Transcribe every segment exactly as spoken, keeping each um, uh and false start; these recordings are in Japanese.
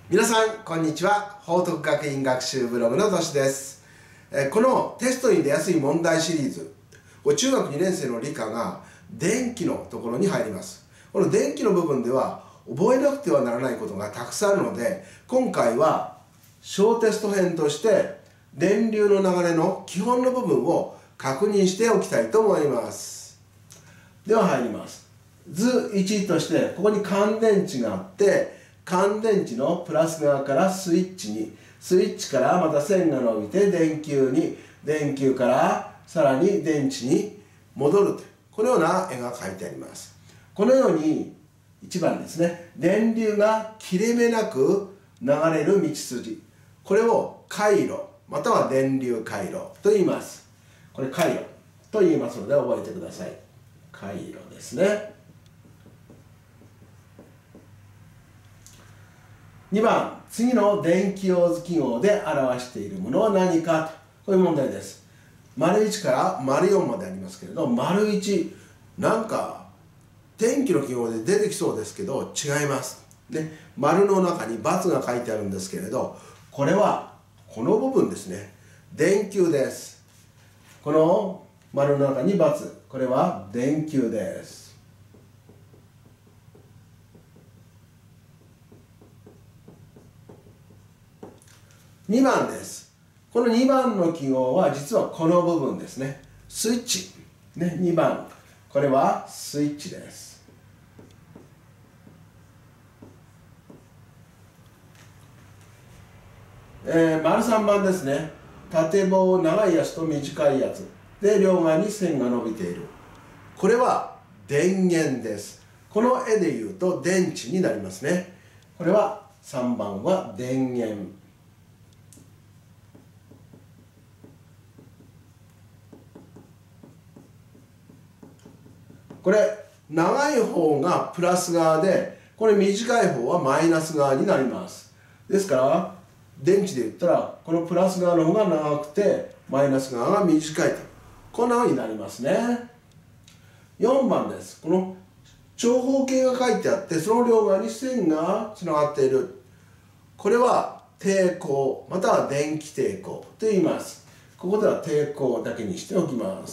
皆さんこんにちは。報徳学院学習ブログのとしです。このテストに出やすい問題シリーズ、中学にねん生の理科が電気のところに入ります。この電気の部分では覚えなくてはならないことがたくさんあるので、今回は小テスト編として電流の流れの基本の部分を確認しておきたいと思います。では入ります。図いちとしてここに乾電池があって、乾電池のプラス側からスイッチに、スイッチからまた線が伸びて電球に、電球からさらに電池に戻るという、このような絵が描いてあります。このようにいちばんですね、電流が切れ目なく流れる道筋、これを回路または電流回路と言います。これ回路と言いますので覚えてください。回路ですね。にばん、次の電気用図記号で表しているものは何かと、こういう問題です。丸いちから丸よんまでありますけれど、丸いち、なんか電気の記号で出てきそうですけど違います。で、丸の中に×が書いてあるんですけれど、これはこの部分ですね。電球です。この丸の中に×、これは電球です。にばんです。このにばんの記号は実はこの部分ですね。スイッチ。ね、にばん。これはスイッチです。えー、丸さんばんですね。縦棒、長いやつと短いやつ。で、両側に線が伸びている。これは電源です。この絵で言うと電池になりますね。これはさんばんは電源。これ長い方がプラス側で、これ短い方はマイナス側になります。ですから電池で言ったらこのプラス側の方が長くてマイナス側が短いと、こんな風になりますね。よんばんです。この長方形が書いてあって、その両側に線がつながっている。これは抵抗または電気抵抗と言います。ここでは抵抗だけにしておきます。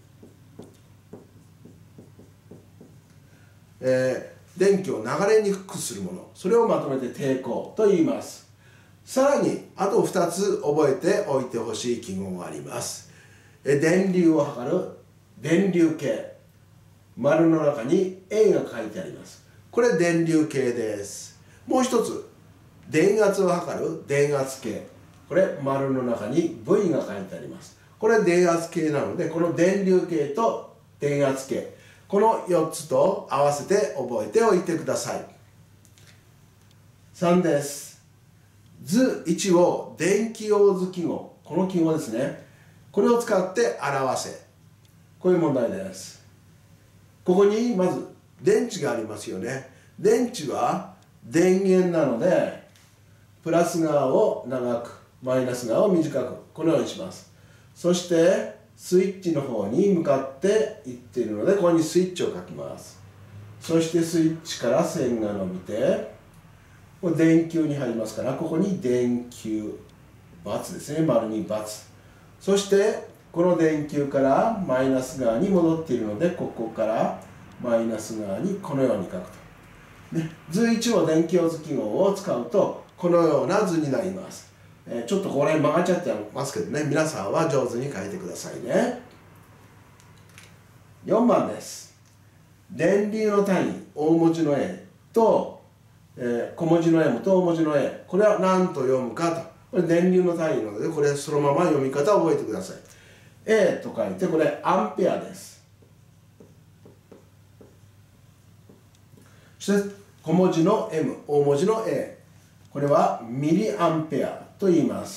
えー、電気を流れにくくするもの、それをまとめて抵抗と言います。さらにあとふたつ覚えておいてほしい記号があります。えー、電流を測る電流計、丸の中に A が書いてあります。これ電流計です。もう一つ、電圧を測る電圧計、これ丸の中に V が書いてあります。これ電圧計なので、この電流計と電圧計、このよっつと合わせて覚えておいてください。さんです。図いちを電気用図記号、この記号ですね。これを使って表せ。こういう問題です。ここにまず電池がありますよね。電池は電源なので、プラス側を長く、マイナス側を短く、このようにします。そしてスイッチの方に向かっていっているので、ここにスイッチを書きます。そしてスイッチから線が伸びて、これ電球に入りますから、ここに電球、×ですね、丸に×。そしてこの電球からマイナス側に戻っているので、ここからマイナス側にこのように書くと。ね、図いちを電気用図記号を使うと、このような図になります。えー、ちょっとこれ曲がっちゃってますけどね、皆さんは上手に書いてくださいね。よんばんです。電流の単位、大文字の A と、えー、小文字の M と大文字の A、これは何と読むかと。これ電流の単位なので、これそのまま読み方を覚えてください。A と書いて、これアンペアです。そして小文字の M、大文字の A、これはミリアンペアと言います。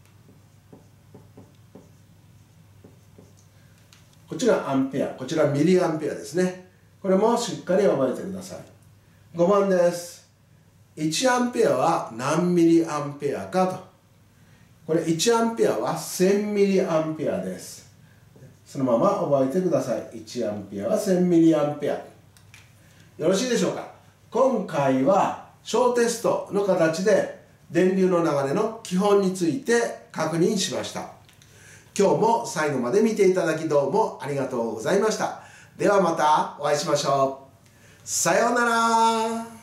こっちがアンペア、こちらミリアンペアですね。これもしっかり覚えてください。ごばんです。いちアンペアは何ミリアンペアかと。これいちアンペアはせんミリアンペアです。そのまま覚えてください。いちアンペアはせんミリアンペア。よろしいでしょうか。今回は小テストの形で電流の流れの基本について確認しました。今日も最後まで見ていただきどうもありがとうございました。ではまたお会いしましょう。さようなら。